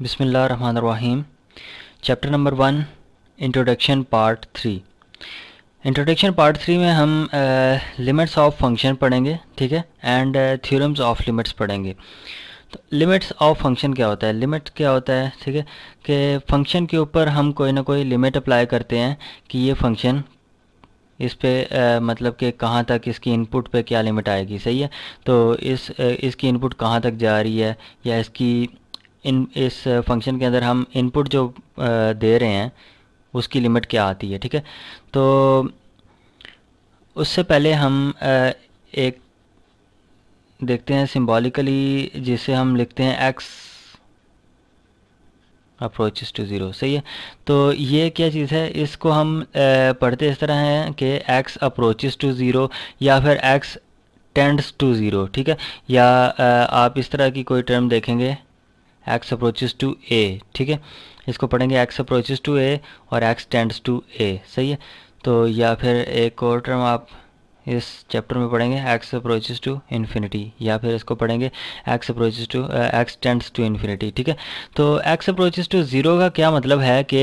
बिस्मिल्लाहिर्रहमानिर्रहीम। Chapter number 1 introduction part 3। Introduction part 3 में हम लिमिट्स ऑफ फंक्शन पढ़ेंगे, ठीक है, एंड थ्योरम्स ऑफ लिमिट्स पढ़ेंगे। तो लिमिट्स ऑफ फंक्शन क्या होता है, लिमिट क्या होता है, ठीक है, कि फंक्शन के ऊपर हम कोई ना कोई लिमिट अप्लाई करते हैं कि ये फंक्शन इस पे मतलब कि कहाँ तक इसकी इनपुट पे क्या लिमिट आएगी, सही है। तो इसकी इनपुट कहाँ तक जा रही है, या इस फंक्शन के अंदर हम इनपुट जो दे रहे हैं उसकी लिमिट क्या आती है, ठीक है। तो उससे पहले हम एक देखते हैं सिंबॉलिकली, जिसे हम लिखते हैं x अप्रोचेस टू ज़ीरो, सही है। तो ये क्या चीज़ है, इसको हम पढ़ते इस तरह हैं कि x अप्रोचेस टू ज़ीरो या फिर x टेंड्स टू ज़ीरो, ठीक है। या आप इस तरह की कोई टर्म देखेंगे x अप्रोचेस टू a, ठीक है, इसको पढ़ेंगे x अप्रोचेस टू a और x टेंड्स टू a, सही है। तो या फिर एक और टर्म आप इस चैप्टर में पढ़ेंगे x अप्रोचेस टू इन्फिनिटी, या फिर इसको पढ़ेंगे x approaches to x tends to infinity, ठीक है। तो x अप्रोचेस टू ज़ीरो का क्या मतलब है कि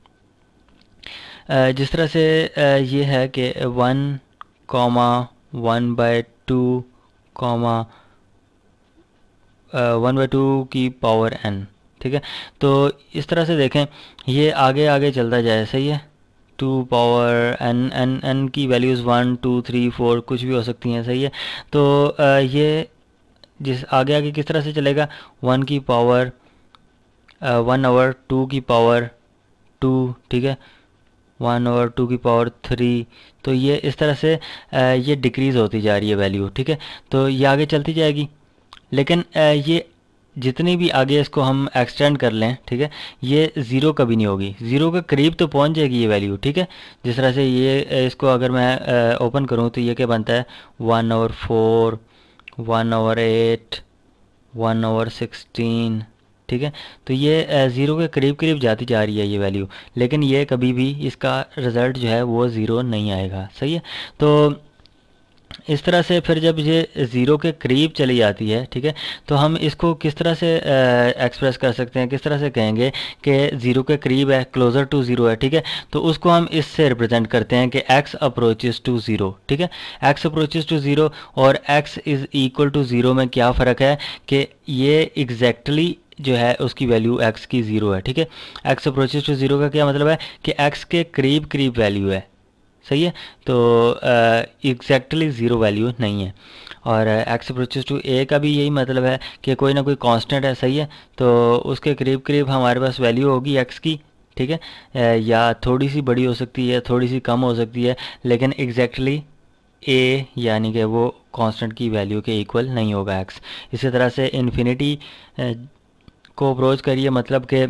जिस तरह से ये है कि 1,1/2, 1/2 की पावर n, ठीक है। तो इस तरह से देखें, ये आगे आगे चलता जाए, सही है। 2 पावर n की वैल्यूज़ 1, 2, 3, 4 कुछ भी हो सकती हैं, सही है। तो ये जिस आगे आगे किस तरह से चलेगा, 1 की पावर 1/2 की पावर 2, ठीक है, 1/2 की पावर 3। तो ये इस तरह से ये डिक्रीज़ होती जा रही है वैल्यू, ठीक है। तो ये आगे चलती जाएगी, लेकिन ये जितनी भी आगे इसको हम एक्सटेंड कर लें, ठीक है, ये ज़ीरो कभी नहीं होगी, ज़ीरो के करीब तो पहुंच जाएगी ये वैल्यू, ठीक है। जिस तरह से ये इसको अगर मैं ओपन करूं तो ये क्या बनता है, 1/4, 1/8, 1/16, ठीक है। तो ये ज़ीरो के करीब करीब जाती जा रही है ये वैल्यू, लेकिन ये कभी भी इसका रिज़ल्ट जो है वो ज़ीरो नहीं आएगा, सही है। तो इस तरह से फिर जब ये ज़ीरो के करीब चली जाती है, ठीक है, तो हम इसको किस तरह से एक्सप्रेस कर सकते हैं, किस तरह से कहेंगे कि ज़ीरो के करीब है, क्लोज़र टू ज़ीरो है, ठीक है। तो उसको हम इससे रिप्रेजेंट करते हैं कि x अप्रोचेस टू ज़ीरो, ठीक है। x अप्रोचेस टू ज़ीरो और x is equal to zero में क्या फ़र्क है कि ये एग्जैक्टली जो है उसकी वैल्यू x की ज़ीरो है, ठीक है। x अप्रोचेस टू ज़ीरो का क्या मतलब है कि x के करीब करीब वैल्यू है, सही है। तो एग्जैक्टली ज़ीरो वैल्यू नहीं है। और x अप्रोचेस टू a का भी यही मतलब है कि कोई ना कोई कांस्टेंट है, सही है। तो उसके करीब करीब हमारे पास वैल्यू होगी x की, ठीक है, या थोड़ी सी बड़ी हो सकती है, थोड़ी सी कम हो सकती है, लेकिन एग्जैक्टली a यानी कि वो कांस्टेंट की वैल्यू के इक्वल नहीं होगा x। इसी तरह से इन्फिनिटी को अप्रोच करिए, मतलब कि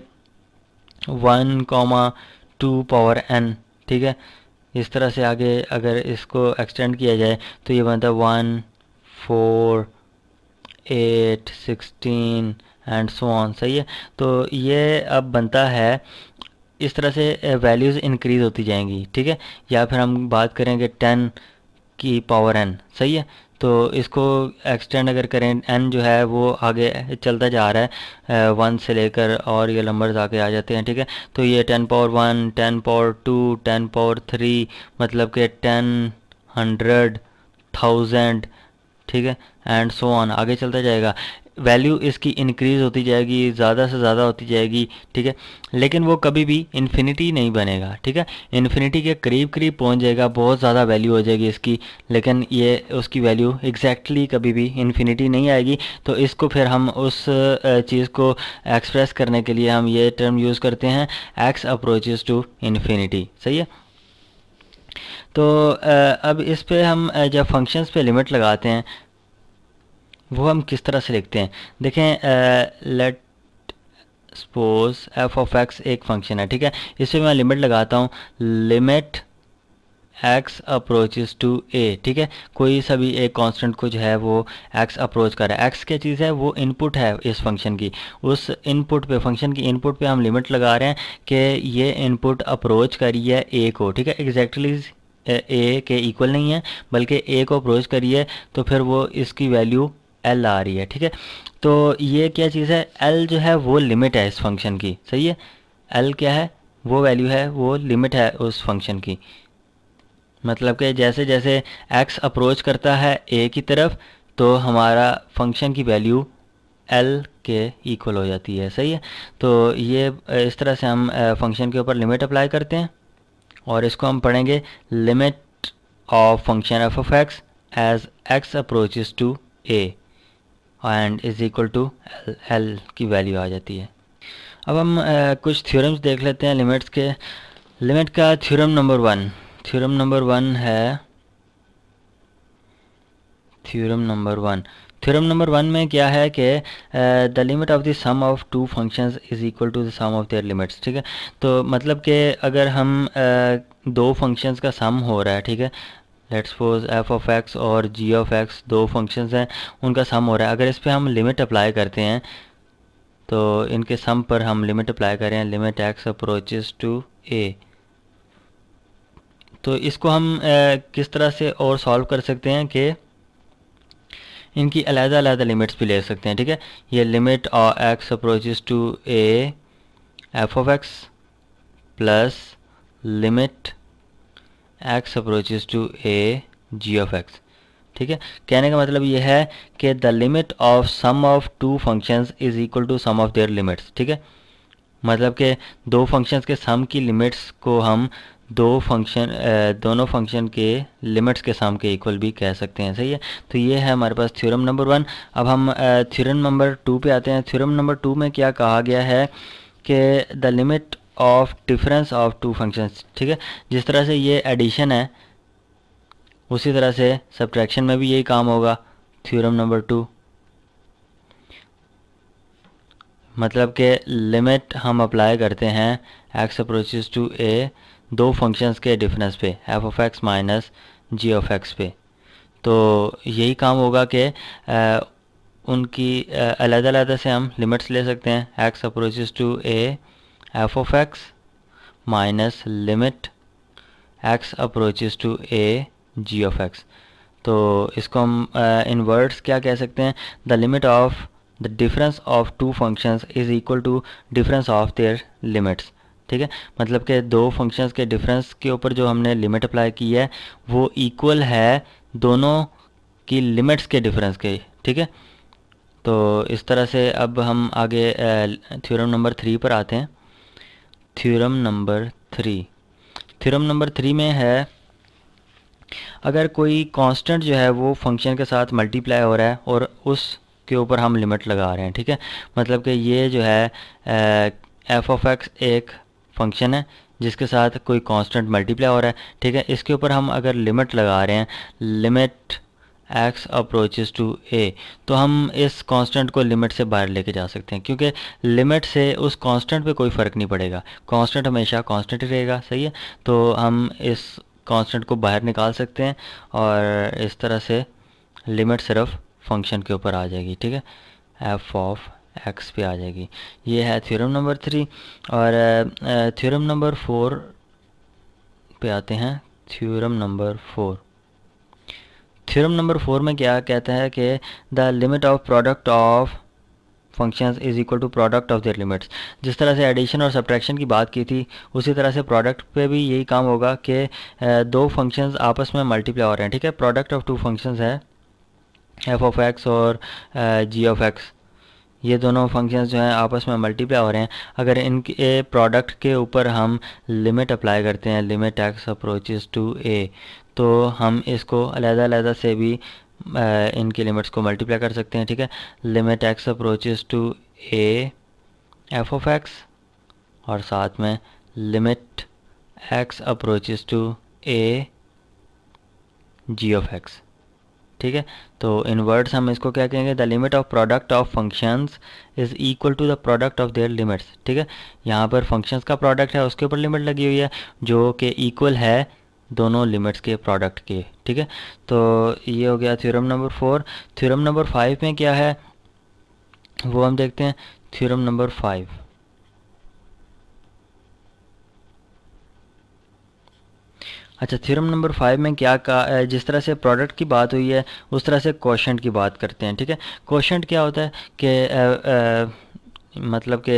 1,2 पावर n, ठीक है। इस तरह से आगे अगर इसको एक्सटेंड किया जाए तो ये बनता है 1, 4, 8, 16 एंड सो ऑन, सही है। तो ये अब बनता है इस तरह से वैल्यूज़ इंक्रीज़ होती जाएंगी, ठीक है। या फिर हम बात करेंगे 10 की पावर n, सही है। तो इसको एक्सटेंड अगर करें, n जो है वो आगे चलता जा रहा है 1 से लेकर, और ये नंबर्स आगे आ जाते हैं, ठीक है। तो ये 10 पावर 1, 10 पावर 2, 10 पावर 3, मतलब कि 10, 100, 1000, ठीक है, एंड सो ऑन आगे चलता जाएगा। वैल्यू इसकी इंक्रीज़ होती जाएगी, ज़्यादा से ज़्यादा होती जाएगी, ठीक है। लेकिन वो कभी भी इन्फिनिटी नहीं बनेगा, ठीक है। इन्फिनिटी के करीब करीब पहुंच जाएगा, बहुत ज़्यादा वैल्यू हो जाएगी इसकी, लेकिन ये उसकी वैल्यू एग्जैक्टली कभी भी इन्फिनिटी नहीं आएगी। तो इसको फिर हम उस चीज़ को एक्सप्रेस करने के लिए हम ये टर्म यूज़ करते हैं x अप्रोचेस टू इन्फिनिटी, सही है। तो अब इस पे हम जब फंक्शंस पे लिमिट लगाते हैं वो हम किस तरह से लिखते हैं, देखें। Let suppose f of x एक फंक्शन है, ठीक है। इसमें मैं लिमिट लगाता हूँ, limit x approaches to a, ठीक है। कोई सा भी एक कांस्टेंट को जो है वो x अप्रोच कर रहा है, x क्या चीज़ है, वो इनपुट है इस फंक्शन की। उस इनपुट पे, फंक्शन की इनपुट पे हम लिमिट लगा रहे हैं कि ये इनपुट अप्रोच करी है a को, ठीक है। एग्जैक्टली a के इक्वल नहीं है, बल्कि a को अप्रोच करी है, तो फिर वो इसकी वैल्यू एल आ रही है, ठीक है। तो ये क्या चीज़ है, एल जो है वो लिमिट है इस फंक्शन की, सही है। एल क्या है, वो वैल्यू है, वो लिमिट है उस फंक्शन की। मतलब कि जैसे जैसे एक्स अप्रोच करता है ए की तरफ, तो हमारा फंक्शन की वैल्यू एल के इक्वल हो जाती है, सही है। तो ये इस तरह से हम फंक्शन के ऊपर लिमिट अप्लाई करते हैं, और इसको हम पढ़ेंगे limit of function F of X as X approaches to A and is equal to L की वैल्यू आ जाती है। अब हम कुछ थ्योरम्स देख लेते हैं लिमिट्स के। लिमिट का थ्योरम नंबर वन है थ्योरम नंबर वन में क्या है कि the limit of the sum of two functions is equal to the sum of their limits, ठीक है। तो मतलब कि अगर हम दो फंक्शंस का सम हो रहा है, ठीक है, let's suppose F of x और जी ऑफ एक्स दो फंक्शंस हैं, उनका सम हो रहा है। अगर इस पर हम लिमिट अप्लाई करते हैं, तो इनके सम पर हम लिमिट अप्लाई करें, लिमिट एक्स अप्रोचेस टू ए, तो इसको हम किस तरह से और सॉल्व कर सकते हैं कि इनकी अलग-अलग लिमिट्स भी ले सकते हैं, ठीक है। ये limit x approaches to A F of X plus limit x approaches to A ji of x, ठीक है। कहने का मतलब ये है कि the limit of sum of two functions is equal to sum of their limits, ठीक है। मतलब कि दो फंक्शंस के सम की लिमिट्स को हम दोनों फंक्शन के लिमिट्स के सम के इक्वल भी कह सकते हैं, सही है। तो ये है हमारे पास थ्योरम नंबर वन। अब हम थ्योरम नंबर टू पे आते हैं। थ्योरम नंबर टू में क्या कहा गया है कि the limit of difference of two functions, ठीक है। जिस तरह से ये एडिशन है, उसी तरह से सब्ट्रैक्शन में भी यही काम होगा। थ्योरम नंबर टू मतलब कि लिमिट हम अप्लाई करते हैं एक्स अप्रोचेस टू ए दो फंक्शंस के डिफरेंस पे, F of X minus G of X पे। तो यही काम होगा कि उनकी अलग से हम लिमिट्स ले सकते हैं, X approaches to A F of X minus limit x approaches to A ji of X. तो इसको हम इन वर्ड्स क्या कह सकते हैं, the limit of the difference of two functions is equal to difference of their limits, ठीक है। मतलब कि दो फंक्शंस के डिफरेंस के ऊपर जो हमने लिमिट अप्लाई की है वो इक्वल है दोनों की लिमिट्स के डिफरेंस के, ठीक है। तो इस तरह से अब हम आगे थ्योरम नंबर थ्री पर आते हैं। थ्योरम नंबर थ्री में है, अगर कोई कांस्टेंट जो है वो फंक्शन के साथ मल्टीप्लाई हो रहा है और उस के ऊपर हम लिमिट लगा रहे हैं, ठीक है। मतलब कि ये जो है एफ ऑफ एक्स एक फंक्शन है जिसके साथ कोई कांस्टेंट मल्टीप्लाई हो रहा है, ठीक है। इसके ऊपर हम अगर लिमिट लगा रहे हैं, लिमिट एक्स अप्रोचेस टू ए, तो हम इस कांस्टेंट को लिमिट से बाहर लेके जा सकते हैं, क्योंकि लिमिट से उस कांस्टेंट पे कोई फ़र्क नहीं पड़ेगा, कांस्टेंट हमेशा कांस्टेंट ही रहेगा, सही है। तो हम इस कांस्टेंट को बाहर निकाल सकते हैं और इस तरह से लिमिट सिर्फ फंक्शन के ऊपर आ जाएगी, ठीक है, एफ ऑफ एक्स पे आ जाएगी। ये है थ्योरम नंबर थ्री। और थ्योरम नंबर फोर पे आते हैं। थ्योरम नंबर फोर में क्या कहता है कि the limit of product of functions is equal to product of their limits. जिस तरह से एडिशन और सब्ट्रैक्शन की बात की थी, उसी तरह से प्रोडक्ट पे भी यही काम होगा कि दो फंक्शंस आपस में मल्टीप्लाई हो रहे हैं, ठीक है। प्रोडक्ट ऑफ टू फंक्शंस है एफ ऑफ एक्स और जी ऑफ एक्स, ये दोनों फंक्शंस जो हैं आपस में मल्टीप्लाई हो रहे हैं। अगर इनके प्रोडक्ट के ऊपर हम लिमिट अप्लाई करते हैं, लिमिट एक्स अप्रोचेस टू ए, तो हम इसको अलग से भी इनकी लिमिट्स को मल्टीप्लाई कर सकते हैं, ठीक है। Limit x approaches to A F of x और साथ में limit x approaches to A ji of x, ठीक है। तो इन वर्ड्स हम इसको क्या कहेंगे, the limit of product of functions is equal to the product of their limits, ठीक है। यहाँ पर फंक्शंस का प्रोडक्ट है, उसके ऊपर लिमिट लगी हुई है जो कि इक्वल है दोनों लिमिट्स के प्रोडक्ट के, ठीक है। तो ये हो गया theorem number four. Theorem number five में क्या है वो हम देखते हैं। थ्योरम नंबर फाइव, अच्छा, थ्योरम नंबर 5 में क्या कहा, जिस तरह से प्रोडक्ट की बात हुई है उस तरह से कोशेंट की बात करते हैं। ठीक है, कोशेंट क्या होता है कि मतलब कि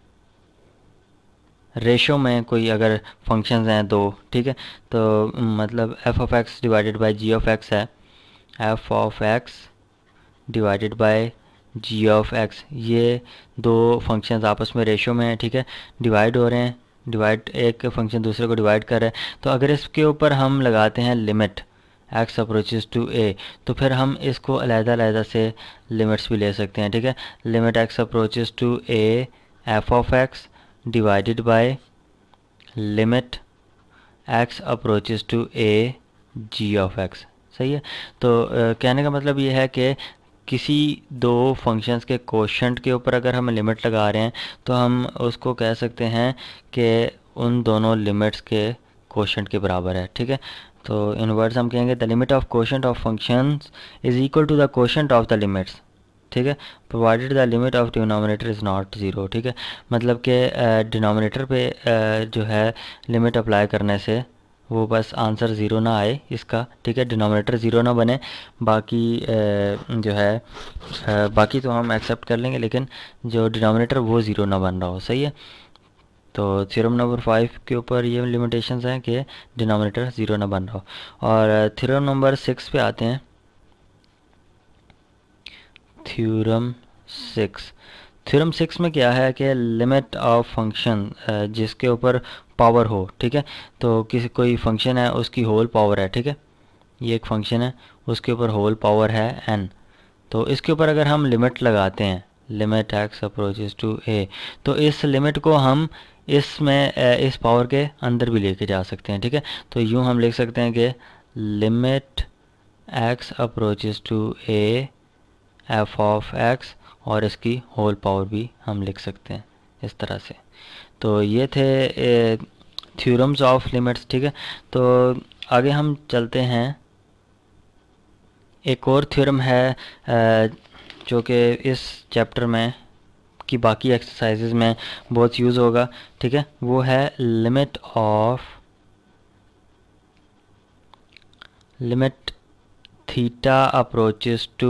रेशो में कोई अगर फंक्शंस हैं दो, ठीक है, तो मतलब f of x divided by g of x है, F of x divided by g of x, ये दो फंक्शंस आपस में रेशो में है, ठीक है, डिवाइड हो रहे हैं, डिवाइड एक फंक्शन दूसरे को डिवाइड कर रहा है। तो अगर इसके ऊपर हम लगाते हैं लिमिट एक्स अप्रोचेस टू ए, तो फिर हम इसको अलहदा से लिमिट्स भी ले सकते हैं। ठीक है, limit x approaches to A F of x divided by limit x approaches to A ji of x. सही है। तो कहने का मतलब ये है कि किसी दो फंक्शंस के कोशेंट के ऊपर अगर हम लिमिट लगा रहे हैं तो हम उसको कह सकते हैं कि उन दोनों लिमिट्स के कोशेंट के बराबर है। ठीक है, तो इन वर्ड्स हम कहेंगे the limit of quotient of functions is equal to the quotient of the limits. ठीक है, provided the limit of denominator is not zero. ठीक है, मतलब कि डिनोमिनेटर पे जो है लिमिट अप्लाई करने से वो बस आंसर ज़ीरो ना आए इसका। ठीक है, डिनोमिनेटर ज़ीरो ना बने, बाकी जो है बाकी तो हम एक्सेप्ट कर लेंगे, लेकिन जो डिनोमिनेटर वो ज़ीरो ना बन रहा हो। सही है, तो थ्योरम नंबर 5 के ऊपर ये लिमिटेशंस हैं कि डिनोमिनेटर ज़ीरो ना बन रहा हो। और थ्योरम नंबर 6 पे आते हैं। थ्योरम 6, थ्योरम 6 में क्या है कि लिमिट ऑफ फंक्शन जिसके ऊपर पावर हो। ठीक है, तो किसी कोई फंक्शन है उसकी होल पावर है। ठीक है, ये एक फंक्शन है उसके ऊपर होल पावर है n, तो इसके ऊपर अगर हम लिमिट लगाते हैं लिमिट एक्स अप्रोचेस टू ए, तो इस लिमिट को हम इसमें इस पावर के अंदर भी लेके जा सकते हैं। ठीक है, तो यूँ हम लिख सकते हैं कि limit x approaches to A F of x, और इसकी होल पावर भी हम लिख सकते हैं इस तरह से। तो ये थे थ्योरम्स ऑफ लिमिट्स। ठीक है, तो आगे हम चलते हैं। एक और थ्योरम है जो कि इस चैप्टर में की बाकी एक्सरसाइजेज में बहुत यूज़ होगा। ठीक है, वो है limit theta approaches to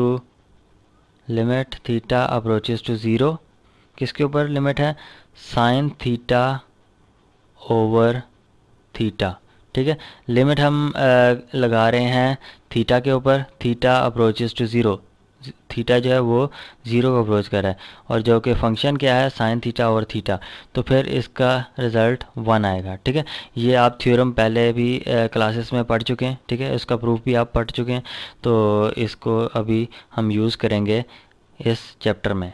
zero, किसके ऊपर लिमिट है, साइन थीटा ओवर थीटा। ठीक है, लिमिट हम लगा रहे हैं थीटा के ऊपर, theta approaches to zero, theta जो है वो ज़ीरो को अप्रोच कर रहा है, और जो कि फंक्शन क्या है साइन थीटा ओवर थीटा, तो फिर इसका रिज़ल्ट 1 आएगा। ठीक है, ये आप थ्योरम पहले भी क्लासेस में पढ़ चुके हैं। ठीक है, इसका प्रूफ भी आप पढ़ चुके हैं, तो इसको अभी हम यूज़ करेंगे इस चैप्टर में।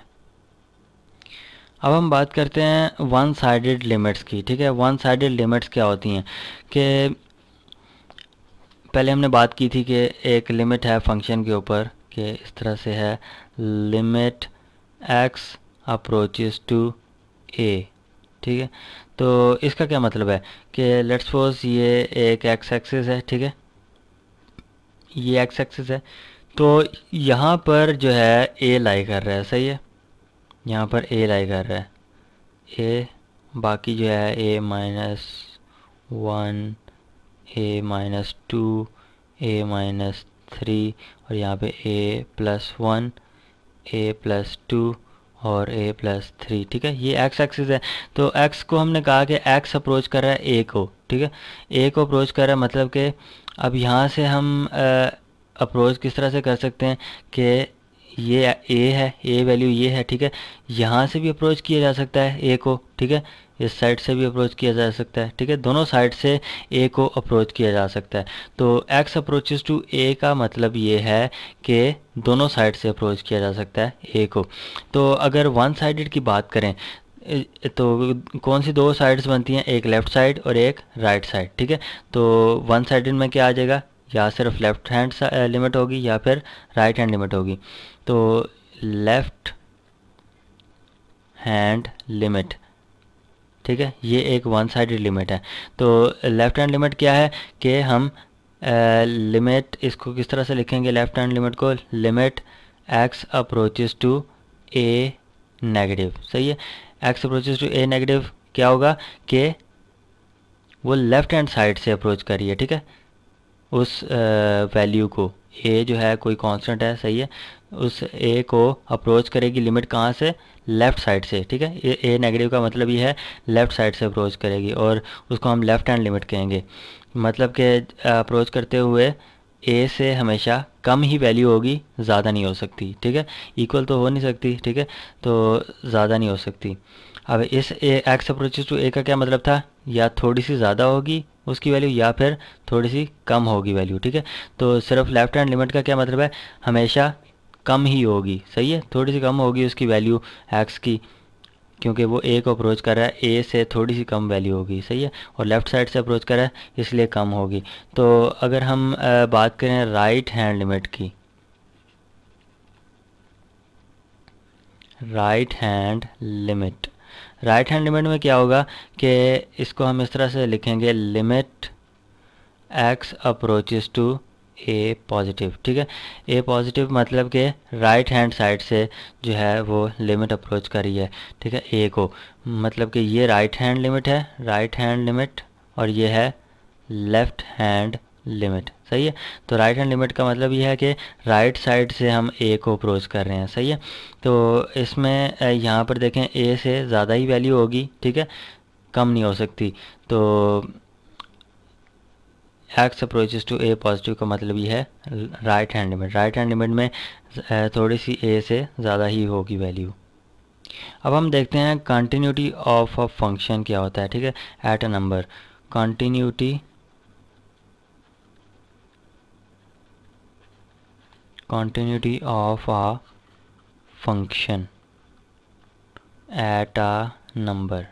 अब हम बात करते हैं वन साइडेड लिमिट्स की। ठीक है, वन साइडेड लिमिट्स क्या होती हैं कि पहले हमने बात की थी कि एक लिमिट है फंक्शन के ऊपर कि इस तरह से है limit x approaches to a. ठीक है, तो इसका क्या मतलब है कि लेट्स सपोज ये एक एक्स एक्सिस है। ठीक है, ये एक्स एक्सिस है, तो यहाँ पर जो है ए लाई कर रहा है। सही है, यहाँ पर ए लाई कर रहा है, ए, बाकी जो है a minus 1, a minus 2, a minus 3, और यहाँ पे ए प्लस 1, ए प्लस 2 और ए प्लस 3। ठीक है, ये एक्स एक्सिस है, तो एक्स को हमने कहा कि एक्स अप्रोच कर रहा है ए को। ठीक है, ए को अप्रोच कर रहा है, मतलब कि अब यहाँ से हम अप्रोच किस तरह से कर सकते हैं कि ये ए है, ए वैल्यू ये है। ठीक है, यहाँ से भी अप्रोच किया जा सकता है ए को। ठीक है, इस साइड से भी अप्रोच किया जा सकता है। ठीक है, दोनों साइड से ए को अप्रोच किया जा सकता है। तो एक्स अप्रोचेस टू ए का मतलब ये है कि दोनों साइड से अप्रोच किया जा सकता है ए को। तो अगर वन साइडेड की बात करें तो कौन सी दो साइड्स बनती हैं, एक लेफ़्ट साइड और एक राइट साइड। ठीक है, तो वन साइडेड में क्या आ जाएगा, या सिर्फ लेफ़्ट हैंड लिमिट होगी या फिर राइट हैंड लिमिट होगी। तो लेफ़्ट हैंड लिमिट, ठीक है, ये एक वन साइडेड लिमिट है। तो लेफ़्ट हैंड लिमिट क्या है कि हम लिमिट इसको किस तरह से लिखेंगे, लेफ़्ट हैंड लिमिट को limit x approaches to a negative. सही है, x approaches to a negative क्या होगा कि वो लेफ़्ट हैंड साइड से अप्रोच कर रही है, ठीक है, उस वैल्यू को। ए जो है कोई कांस्टेंट है, सही है, उस ए को अप्रोच करेगी लिमिट कहाँ से, लेफ़्ट साइड से, ठीक है। ए नेगेटिव का मतलब ये है लेफ़्ट साइड से अप्रोच करेगी और उसको हम लेफ़्ट हैंड लिमिट कहेंगे। मतलब कि अप्रोच करते हुए ए से हमेशा कम ही वैल्यू होगी, ज़्यादा नहीं हो सकती, ठीक है। इक्वल तो हो नहीं सकती, ठीक है, तो ज़्यादा नहीं हो सकती। अब इस a x approaches to a का क्या मतलब था, या थोड़ी सी ज़्यादा होगी उसकी वैल्यू या फिर थोड़ी सी कम होगी वैल्यू, ठीक है। तो सिर्फ लेफ्ट हैंड लिमिट का क्या मतलब है, हमेशा कम ही होगी, सही है, थोड़ी सी कम होगी उसकी वैल्यू एक्स की, क्योंकि वो ए को अप्रोच कर रहा है, ए से थोड़ी सी कम वैल्यू होगी, सही है, और लेफ़्ट साइड से अप्रोच कर रहा है इसलिए कम होगी। तो अगर हम बात करें राइट हैंड लिमिट की, right hand limit, right hand limit में क्या होगा कि इसको हम इस तरह से लिखेंगे, limit x approaches to a positive, ठीक है। ए पॉजिटिव मतलब कि राइट हैंड साइड से जो है वो लिमिट अप्रोच कर रही है, ठीक है, ए को। मतलब कि ये राइट हैंड लिमिट है, राइट हैंड लिमिट, और ये है लेफ़्ट हैंड लिमिट, सही है। तो राइट हैंड लिमिट का मतलब ये है कि राइट साइड से हम ए को अप्रोच कर रहे हैं, सही है। तो इसमें यहाँ पर देखें ए से ज़्यादा ही वैल्यू होगी, ठीक है, कम नहीं हो सकती। तो x approaches to a positive का मतलब ये है right hand limit, right hand limit में थोड़ी सी ए से ज़्यादा ही होगी वैल्यू। अब हम देखते हैं कंटिन्यूटी ऑफ अ फंक्शन क्या होता है, ठीक है, at a number. Continuity, continuity of a function at a number,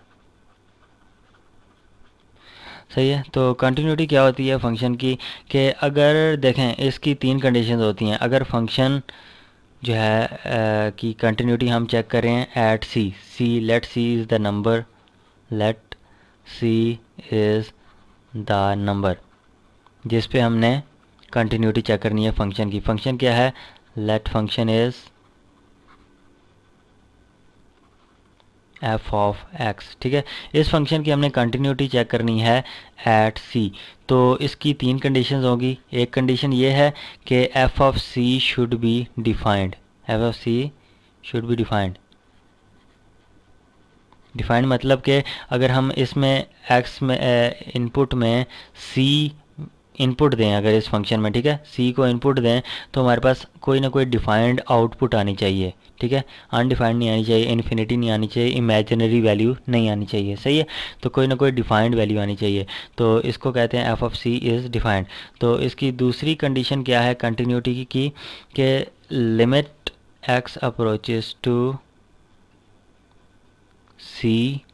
सही है। तो कंटिन्यूटी क्या होती है फंक्शन की, कि अगर देखें इसकी तीन कंडीशंस होती हैं। अगर फंक्शन जो है कि कंटिन्यूटी हम चेक करें at c, c let c is the number, let c is the number जिस पे हमने कंटिन्यूटी चेक करनी है फंक्शन की। फंक्शन क्या है, let function is f of x, ठीक है। इस फंक्शन की हमने कंटिन्यूटी चेक करनी है एट सी। तो इसकी तीन कंडीशंस होगी। एक कंडीशन ये है कि f of c should be defined, f of c should be defined. Defined मतलब कि अगर हम इसमें एक्स में इनपुट में सी इनपुट दें, अगर इस फंक्शन में, ठीक है, सी को इनपुट दें, तो हमारे पास कोई ना कोई डिफाइंड आउटपुट आनी चाहिए, ठीक है। अनडिफाइंड नहीं आनी चाहिए, इन्फिनिटी नहीं आनी चाहिए, इमेजिनरी वैल्यू नहीं आनी चाहिए, सही है। तो कोई ना कोई डिफाइंड वैल्यू आनी चाहिए, तो इसको कहते हैं f of c is defined. तो इसकी दूसरी कंडीशन क्या है कंटिन्यूटी की, कि limit x approaches to c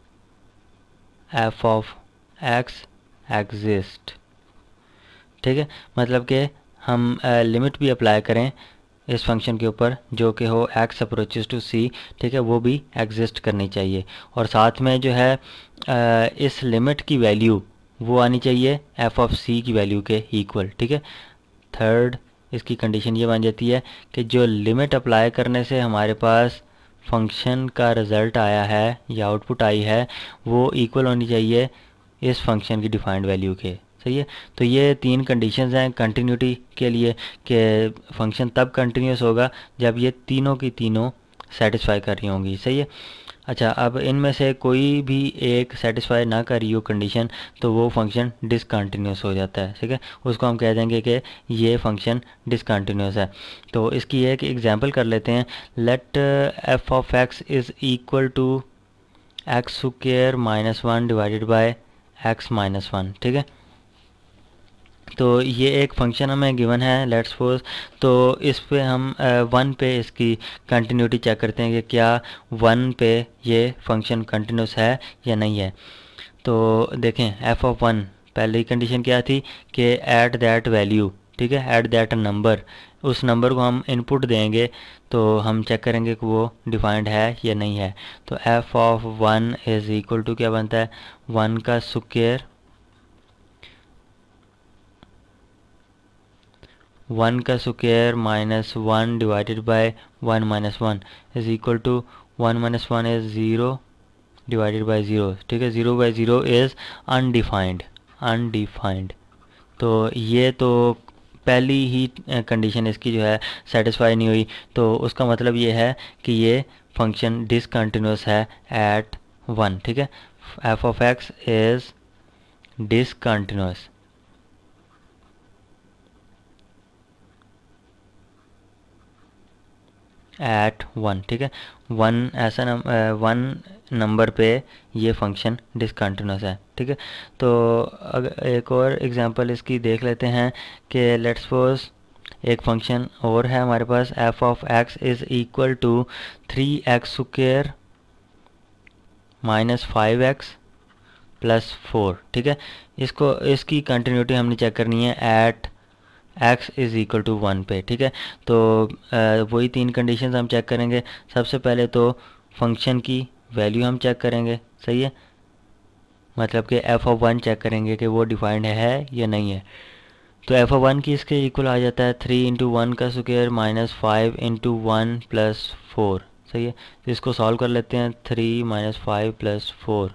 f of x exist, ठीक है। मतलब कि हम लिमिट भी अप्लाई करें इस फंक्शन के ऊपर जो कि हो एक्स अप्रोचेस टू सी, ठीक है, वो भी एग्जिस्ट करनी चाहिए। और साथ में जो है इस लिमिट की वैल्यू वो आनी चाहिए एफ ऑफ सी की वैल्यू के इक्वल, ठीक है। थर्ड इसकी कंडीशन ये बन जाती है कि जो लिमिट अप्लाई करने से हमारे पास फंक्शन का रिज़ल्ट आया है या आउटपुट आई है वो इक्वल होनी चाहिए इस फंक्शन की डिफाइंड वैल्यू के, सही है। तो ये तीन कंडीशंस हैं कंटिन्यूटी के लिए, कि फंक्शन तब कंटिन्यूस होगा जब ये तीनों की तीनों सेटिस्फाई कर रही होंगी, सही है। अच्छा, अब इनमें से कोई भी एक सेटिस्फाई ना कर रही हो कंडीशन, तो वो फंक्शन डिसकंटिन्यूस हो जाता है, ठीक है। उसको हम कह देंगे कि ये फंक्शन डिसकंटिन्यूस है। तो इसकी एक एग्जांपल कर लेते हैं। Let f of x is equal to x square minus one divided by x minus one, ठीक है। तो ये एक फंक्शन हमें गिवन है लेट्स सपोज। तो इस पे हम वन पे इसकी कंटिन्यूटी चेक करते हैं कि क्या वन पे ये फंक्शन कंटिन्यूस है या नहीं है। तो देखें एफ ऑफ वन, पहली कंडीशन क्या थी कि एट दैट वैल्यू, ठीक है, एट दैट नंबर, उस नंबर को हम इनपुट देंगे तो हम चेक करेंगे कि वो डिफाइंड है या नहीं है। तो f of one is equal to क्या बनता है, वन का स्क्वायर, वन का square minus one divided by one minus one is equal to one minus one is zero divided by zero, ठीक है। Zero by zero is undefined, undefined. तो ये तो पहली ही कंडीशन इसकी जो है सेटिस्फाई नहीं हुई, तो उसका मतलब ये है कि ये फंक्शन डिसकंटिन्यूस है एट 1, ठीक है। F of x is discontinuous at 1, ठीक है। 1 नंबर पे ये फंक्शन डिसकंटिन्यूस है, ठीक है। तो अगर एक और एग्जांपल इसकी देख लेते हैं कि लेट्स सपोज एक फंक्शन और है हमारे पास, f of x is equal to 3x² minus 5x plus 4, ठीक है। इसकी कंटिन्यूटी हमने चेक करनी है at x is equal to 1 पे, ठीक है। तो वही तीन कंडीशंस हम चेक करेंगे। सबसे पहले तो फंक्शन की वैल्यू हम चेक करेंगे, सही है, मतलब कि एफ ऑफ 1 चेक करेंगे कि वो डिफाइंड है या नहीं है। तो एफ ऑफ 1 की इसके इक्वल आ जाता है 3 इंटू 1 का स्क्वायर माइनस 5 इंटू 1 प्लस 4, सही है। तो इसको सॉल्व कर लेते हैं, 3 माइनस 5 प्लस 4,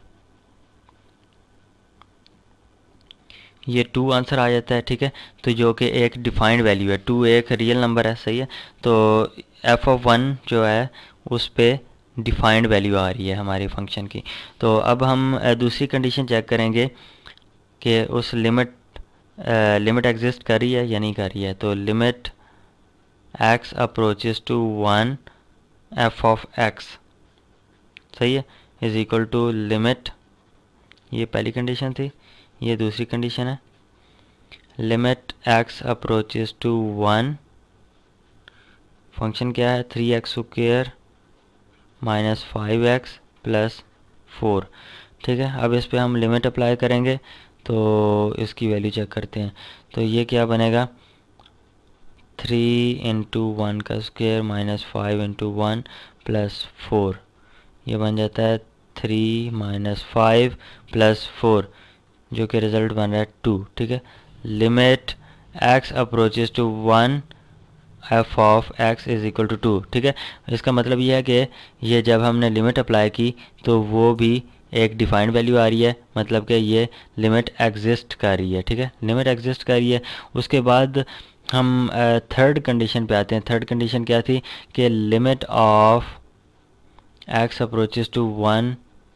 ये 2 आंसर आ जाता है, ठीक है। तो जो कि एक डिफाइंड वैल्यू है, 2 एक रियल नंबर है, सही है। तो एफ ऑफ 1 जो है उस पे डिफाइंड वैल्यू आ रही है हमारे फंक्शन की। तो अब हम दूसरी कंडीशन चेक करेंगे कि उस लिमिट एग्जिस्ट कर रही है या नहीं कर रही है। तो limit x approaches to 1 f of x, सही है, इज इक्वल टू लिमिट, ये पहली कंडीशन थी, ये दूसरी कंडीशन है, limit x approaches to 1, function क्या है 3x² माइनस 5x प्लस 4, ठीक है। अब इस पे हम लिमिट अप्लाई करेंगे, तो इसकी वैल्यू चेक करते हैं। तो ये क्या बनेगा, 3 इंटू 1 का स्क्वायर माइनस 5 इंटू 1 प्लस 4, ये बन जाता है 3 माइनस 5 प्लस 4, जो कि रिज़ल्ट बन रहा है 2, ठीक है। Limit x approaches to 1 f of x is equal to 2, ठीक है। इसका मतलब ये है कि ये जब हमने लिमिट अप्लाई की तो वो भी एक डिफाइंड वैल्यू आ रही है, मतलब कि ये लिमिट एग्जिस्ट कर रही है, ठीक है, लिमिट एग्जिस्ट कर रही है। उसके बाद हम थर्ड कंडीशन पे आते हैं। थर्ड कंडीशन क्या थी कि limit of x approaches to 1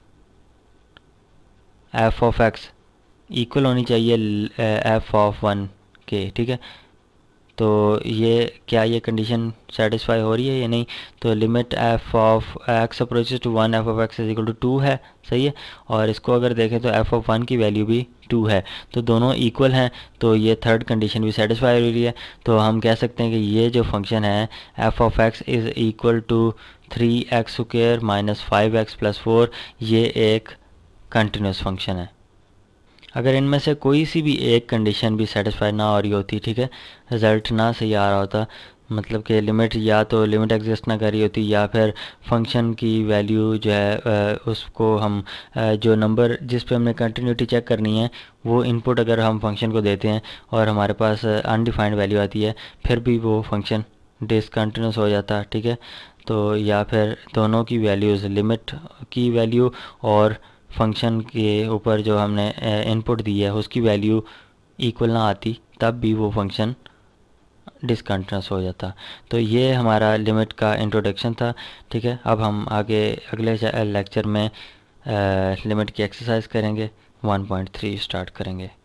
f of x equal होनी चाहिए एफ ऑफ 1 के, ठीक है। तो ये कंडीशन सेटिस्फाई हो रही है या नहीं। तो limit f of x approaches to 1 f of x is equal to 2 है, सही है। और इसको अगर देखें तो एफ ऑफ 1 की वैल्यू भी 2 है, तो दोनों इक्वल हैं, तो ये थर्ड कंडीशन भी सेटिस्फाई हो रही है। तो हम कह सकते हैं कि ये जो फंक्शन है F of x is equal to 3x² minus 5x plus 4, ये एक कंटिन्यूस फंक्शन है। अगर इनमें से कोई सी भी एक कंडीशन भी सेटिस्फाई ना हो रही होती, ठीक है, रिज़ल्ट ना सही आ रहा होता, मतलब कि लिमिट या तो लिमिट एग्जिस्ट ना कर रही होती, या फिर फंक्शन की वैल्यू जो है उसको हम जो नंबर जिस पे हमने कंटिन्यूटी चेक करनी है वो इनपुट अगर हम फंक्शन को देते हैं और हमारे पास अनडिफाइंड वैल्यू आती है, फिर भी वो फंक्शन डिसकंटिन्यूस हो जाता, ठीक है। तो या फिर दोनों की वैल्यूज़, लिमिट की वैल्यू और फंक्शन के ऊपर जो हमने इनपुट दी है उसकी वैल्यू इक्वल ना आती, तब भी वो फंक्शन डिसकंटिन्यूस हो जाता। तो ये हमारा लिमिट का इंट्रोडक्शन था, ठीक है। अब हम आगे अगले लेक्चर में लिमिट की एक्सरसाइज करेंगे, 1.3 स्टार्ट करेंगे।